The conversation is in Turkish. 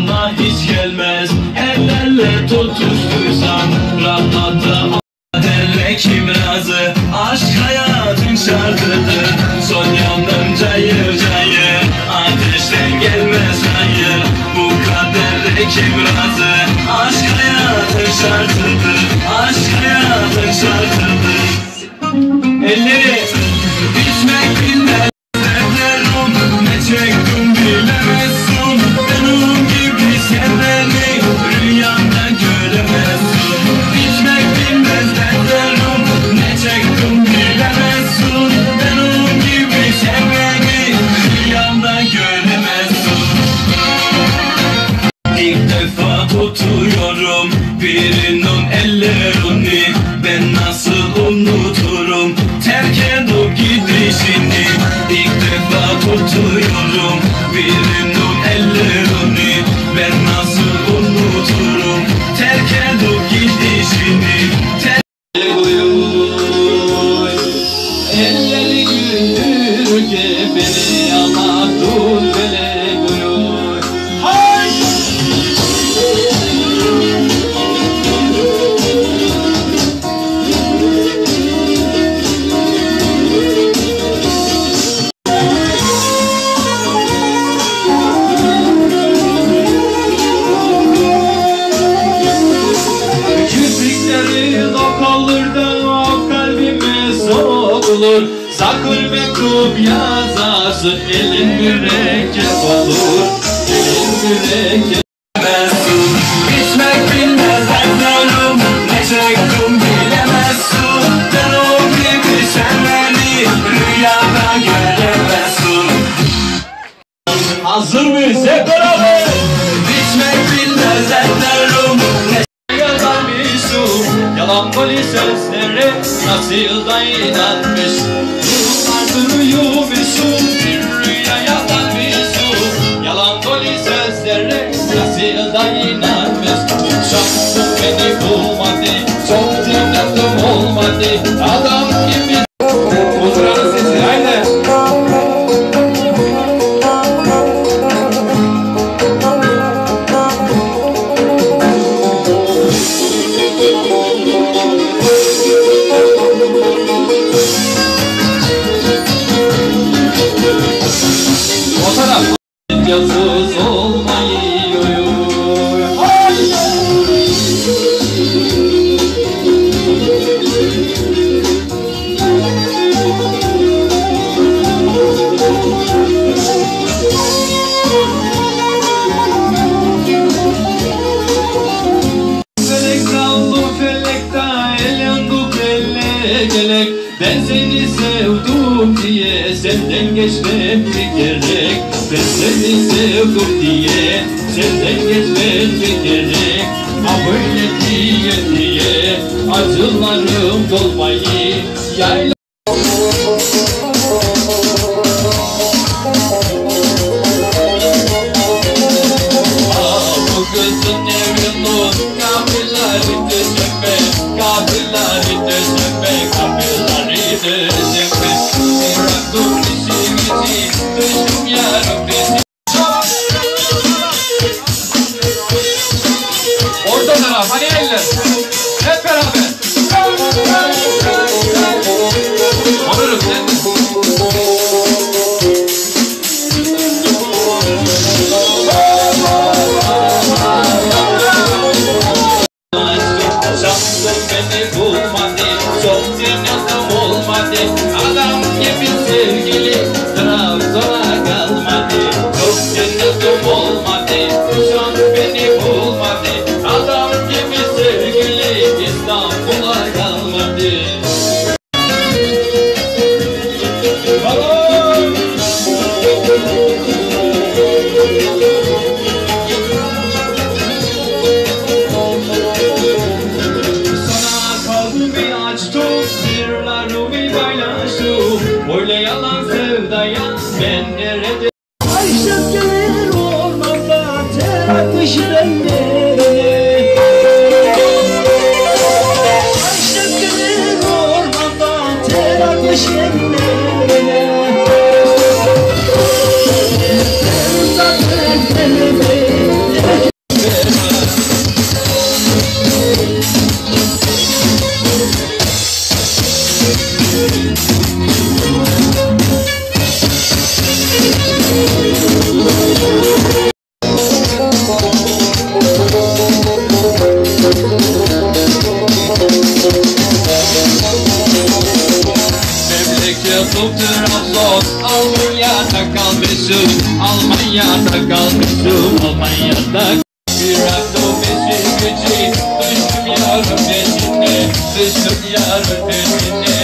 bana hiç gelmez. Ellerle tutuştursan rahmata derle kim razı. Aşk hayatın şartıdır. Son yandım cayır cayır, ateşten gelmez hayır. Bu kaderde kim razı. Aşk hayatın şartıdır. Aşk hayatın şartıdır. Elleri bitmek bilmez derlerim. Ne çektim bilemezsin. Benim gibi seveni rüyanda göremezsin. Bitmek bilmez derlerim. Ne çektim bilemezsin. Benim gibi seveni rüyanda göremezsin. İlk defa tutuyorum birinin ellerini. Ben nasıl unuturum terk edip gidişini. İlk defa tutuyorum birinin ellerini. Ben nasıl unuturum terk edip gidişini. Elleri güldürürce beni ama dur bele koyuyor. Hay! Küçükleri dokalır da o kalbime sokulur. Sakın mektup yazarsın, elin mürekkep olur. Elin mürekkep olsun. Bitmek bilmez derlerim. Ne çektim bilemezsin. Ben o gibi seveni rüyada göremezsin. Hazır mıyız hep beraber? Bitmek bilmez derlerim. Yalan polis sözleri nasıl da inanmış. Yıllardır uyumuşum bir rüyaya dalmışım. Yalan polis sözleri nasıl da inanmış. Şansım beni bulmadı, çok cennetim olmadı. Adam gibi Bozduranın sesi haydi. Yazsız olmayıyor. Felek kaldı felekta, el yandık elle gelek. Ben seni sevdim diye senden geçmem mi gerek? Ben seni sevdim diye senden geçmem mi gerek? Ha böyle diye acılarım dolmayı yayla. Bu kızın evinin kapıları döşeme, kapıları döşeme, kapıları döşeme. Bıraktım işimizi, düştüm yarım bizi. Orta taraf, hani eller? Hep beraber. Onuruk sen de. Şansım beni bulmadı, çok cennetim olmadı. Adam gibi sevgili Trabzon'a kalmadı. Çok cennetim olmadı, şans beni bulmadı. Adam gibi sevgili İstanbul'a kalmadı. Böyle yalan sevdaya ben nerede? Ayşık gelir ormanda ter akışı benlerine. Ayşık gelir ormanda ter akışı benlerine. Ben zaten elime Almanya'da kalmıştım Almanya'da. Bir anda beşi gece düştüm yarın peşine. Düştüm yarın peşine.